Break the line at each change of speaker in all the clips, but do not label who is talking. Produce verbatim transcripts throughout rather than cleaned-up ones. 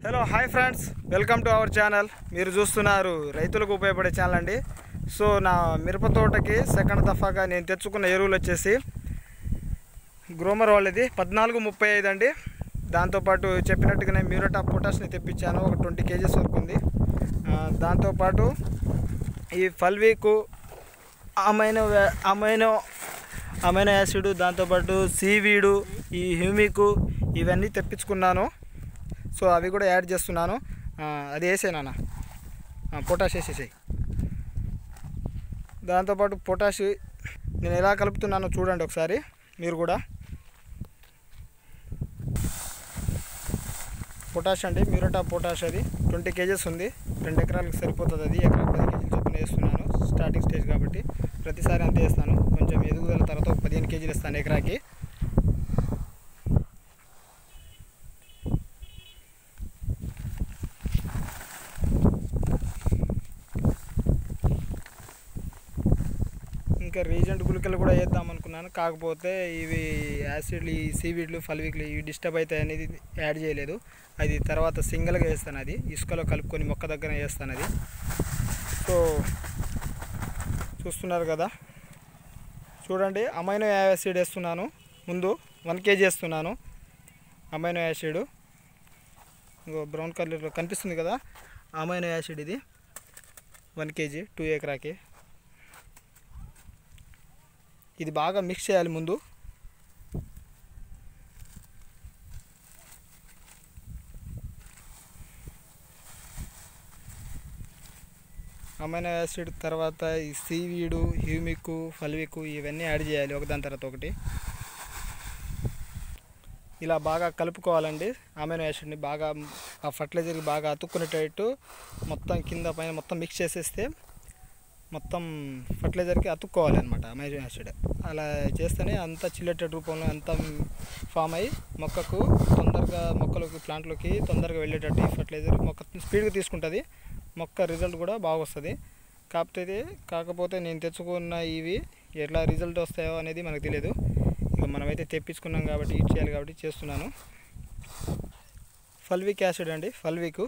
Hello hi friends, welcome to our channel. మీరు చూస్తున్నారు రైతులకు ఉపయోగపడే ఛానల్ అండి. సో నా మిరప తోటకి సెకండ్ దఫాగా నేను తెచ్చుకున్న ఎరువులు వచ్చేసి గ్రోమర్ వాళ్ళది పద్నాలుగు ముప్పై ఐదు అండి. దాంతోపాటు చెప్పినట్టుగానే మ్యూరేట్ ఆఫ్ పొటాష్ని తెప్పించాను, ఒక ట్వంటీ కేజీస్ వరకు ఉంది. దాంతోపాటు ఈ fulvic amino amino amino acid, దాంతోపాటు సీవీడు, ఈ హ్యూమిక్ ఇవన్నీ తెప్పించుకున్నాను. సో అవి కూడా యాడ్ చేస్తున్నాను. అది వేసేనా పొటాష్ వేసేసాయి. దాంతోపాటు పొటాష్ నేను ఎలా కలుపుతున్నానో చూడండి ఒకసారి మీరు కూడా. పొటాష్ అండి, మ్యూరేట్ ఆఫ్ పొటాష్, అది ట్వంటీ కేజెస్ ఉంది. రెండు ఎకరాలకు సరిపోతుంది. అది ఎకరా పది కేజీలు చొప్పున వేస్తున్నాను, స్టార్టింగ్ స్టేజ్ కాబట్టి. ప్రతిసారి అంతే వేస్తాను. కొంచెం ఎదుగుదల తర్వాత ఒక పదిహేను కేజీలు ఇస్తాను ఎకరాకి. ఇంకా రీజెంట్ గుళికలు కూడా వేద్దాం అనుకున్నాను, కాకపోతే ఇవి యాసిడ్లు, ఈ సీవీడ్లు, ఫల్విక్లు ఇవి డిస్టర్బ్ అవుతాయి అనేది యాడ్ చేయలేదు. అది తర్వాత సింగిల్గా వేస్తాను, అది ఇసుకలో కలుపుకొని మొక్క దగ్గర వేస్తాను అది. సో చూస్తున్నారు కదా, చూడండి అమైనో యాసిడ్ వేస్తున్నాను. ముందు వన్ కేజీ వేస్తున్నాను అమైనో యాసిడ్. ఇంకో బ్రౌన్ కలర్లో కనిపిస్తుంది కదా అమైనో యాసిడ్, ఇది వన్ కేజీ టూ ఎకరాకి. ఇది బాగా మిక్స్ చేయాలి ముందు. అమైనో యాసిడ్ తర్వాత ఈ సీవీడు, హ్యూమిక్, ఫల్విక్ ఇవన్నీ యాడ్ చేయాలి ఒకదాని తర్వాత ఒకటి. ఇలా బాగా కలుపుకోవాలండి. అమైనో యాసిడ్ని బాగా ఆ ఫర్టిలైజర్కి బాగా అతుక్కునేటట్టు మొత్తం కింద పైన మొత్తం మిక్స్ చేసేస్తే మొత్తం ఫర్టిలైజర్కి అతుక్కోవాలి అనమాట అమైనో యాసిడ్. అలా చేస్తేనే అంతా చిల్లెటెడ్ రూపంలో అంతా ఫామ్ అయ్యి మొక్కకు తొందరగా, మొక్కలకి ప్లాంట్లోకి తొందరగా వెళ్ళేటట్టు ఈ ఫర్టిలైజర్ మొక్క స్పీడ్గా తీసుకుంటుంది. మొక్క రిజల్ట్ కూడా బాగా వస్తుంది. కాకపోతే కాకపోతే నేను తెచ్చుకున్న ఇవి ఎట్లా రిజల్ట్ వస్తాయో అనేది మనకు తెలియదు. ఇక మనమైతే తెప్పించుకున్నాం కాబట్టి యూజ్ చేయాలి కాబట్టి చేస్తున్నాను. ఫల్విక్ యాసిడ్ అండి, ఫల్విక్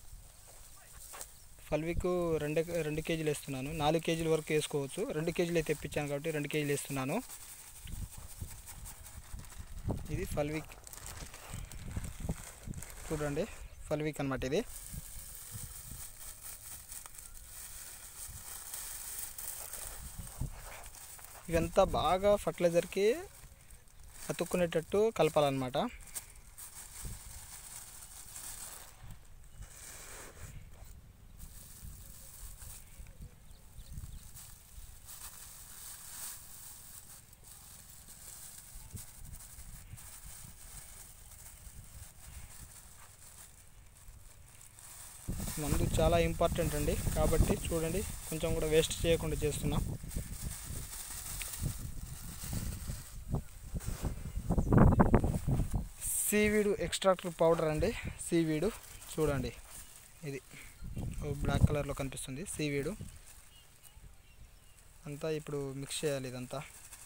ఫల్విక్ రెండు రెండు కేజీలు వేస్తున్నాను. నాలుగు కేజీల వరకు వేసుకోవచ్చు. రెండు కేజీలు అయితే తెప్పించాను కాబట్టి రెండు కేజీలు వేస్తున్నాను. ఇది ఫల్విక్, చూడండి ఫల్విక్ అన్నమాట ఇది. ఇదంతా బాగా ఫర్టిలైజర్కి అతుక్కునేటట్టు కలపాలన్నమాట. మందు చాలా ఇంపార్టెంట్ అండి, కాబట్టి చూడండి కొంచెం కూడా వేస్ట్ చేయకుండా చేస్తున్నాం. సీవీడు ఎక్స్ట్రాక్టర్ పౌడర్ అండి, సీవీడు చూడండి, ఇది బ్లాక్ కలర్లో కనిపిస్తుంది సీవీడు. అంతా ఇప్పుడు మిక్స్ చేయాలి ఇదంతా.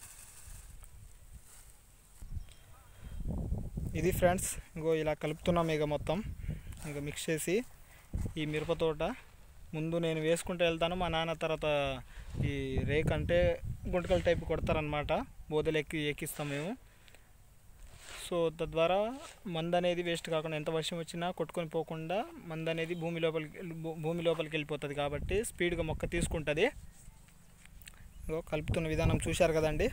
ఇది ఫ్రెండ్స్, ఇంకో ఇలా కలుపుతున్నాం. ఇక మొత్తం ఇంకా మిక్స్ చేసి ఈ మిరప తోట ముందు నేను వేసుకుంటూ వెళ్తాను. మా నాన్న తర్వాత ఈ రేక్ అంటే గుంటకల టైప్ కొడతారనమాట, బోదలు ఎక్కి ఎక్కిస్తాం మేము. సో తద్వారా మందు అనేది వేస్ట్ కాకుండా, ఎంత వర్షం వచ్చినా కొట్టుకొని పోకుండా మందు అనేది భూమి లోపలికి భూమి లోపలికి వెళ్ళిపోతుంది కాబట్టి స్పీడ్గా మొక్క తీసుకుంటుంది. కలుపుతున్న విధానం చూశారు కదండి,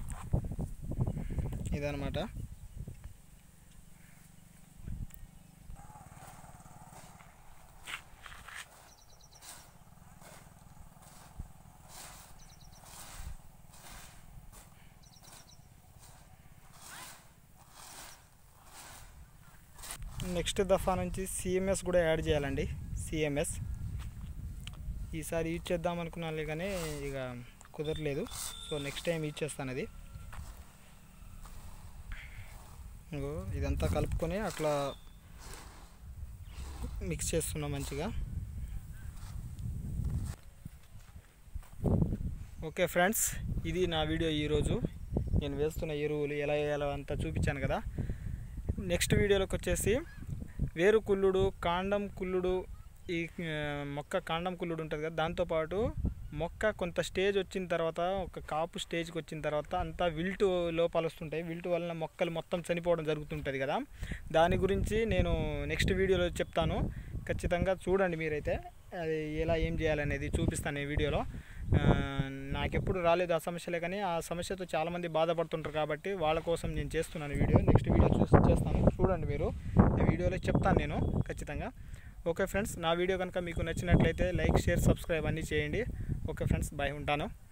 ఇదనమాట. నెక్స్ట్ దఫా నుంచి సిఎంఎస్ కూడా యాడ్ చేయాలండి, సిఎంఎస్. ఈసారి యూజ్ చేద్దాం అనుకున్నాను కానీ ఇక కుదరలేదు. సో నెక్స్ట్ టైం యూజ్ చేస్తాను అది. ఇంకో ఇదంతా కలుపుకొని అట్లా మిక్స్ చేస్తున్నాం మంచిగా. ఓకే ఫ్రెండ్స్, ఇది నా వీడియో ఈరోజు. నేను వేస్తున్న ఎరువులు ఎలా వేయాలో అంతా చూపించాను కదా. నెక్స్ట్ వీడియోలోకి వచ్చేసి వేరు కుళ్ళుడు, కాండం కుళ్ళుడు, ఈ మొక్క కాండం కుళ్ళుడు ఉంటుంది కదా, దాంతోపాటు మొక్క కొంత స్టేజ్ వచ్చిన తర్వాత, ఒక కాపు స్టేజ్కి వచ్చిన తర్వాత అంతా విల్టు లోపాలు వస్తుంటాయి. విల్టు వలన మొక్కలు మొత్తం చనిపోవడం జరుగుతుంటుంది కదా, దాని గురించి నేను నెక్స్ట్ వీడియోలో చెప్తాను. ఖచ్చితంగా చూడండి మీరైతే, అది ఎలా ఏం చేయాలనేది చూపిస్తాను ఈ వీడియోలో. నాకెప్పుడు రాలేదు ఆ సమస్యలే, కానీ ఆ సమస్యతో చాలామంది బాధపడుతుంటారు కాబట్టి వాళ్ళ కోసం నేను చేస్తున్నాను వీడియో. నెక్స్ట్ వీడియో చూసి చేస్తాను, చూడండి మీరు. ఈ వీడియోలో చెప్తాను నేను ఖచ్చితంగా. ఓకే ఫ్రెండ్స్, నా వీడియో కనుక మీకు నచ్చినట్లయితే లైక్, షేర్, సబ్స్క్రైబ్ అన్నీ చేయండి. ఓకే ఫ్రెండ్స్, బాయ్, ఉంటాను.